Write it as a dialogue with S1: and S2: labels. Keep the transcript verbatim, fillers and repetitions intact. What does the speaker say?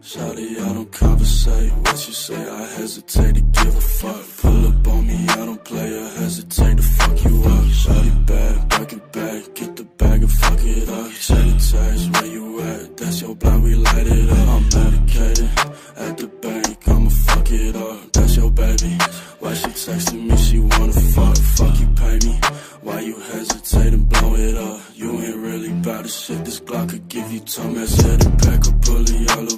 S1: Shawty, I don't conversate. What you say, I hesitate to give a fuck. Pull up on me, I don't play. I hesitate to fuck you up. Shawty bad, back it back. Get the bag and fuck it up. Check the tags, where you at? That's your block, we light it up. I'm medicated at the bank, I'ma fuck it up. That's your baby. Why she texting me, she wanna fuck. Fuck you, pay me. Why you hesitate and blow it up? You ain't really bout the shit. This Glock could give you time. That's it, and pack a bully all